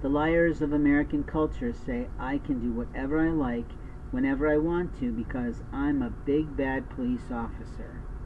The liars of American culture say I can do whatever I like whenever I want to because I'm a big bad police officer.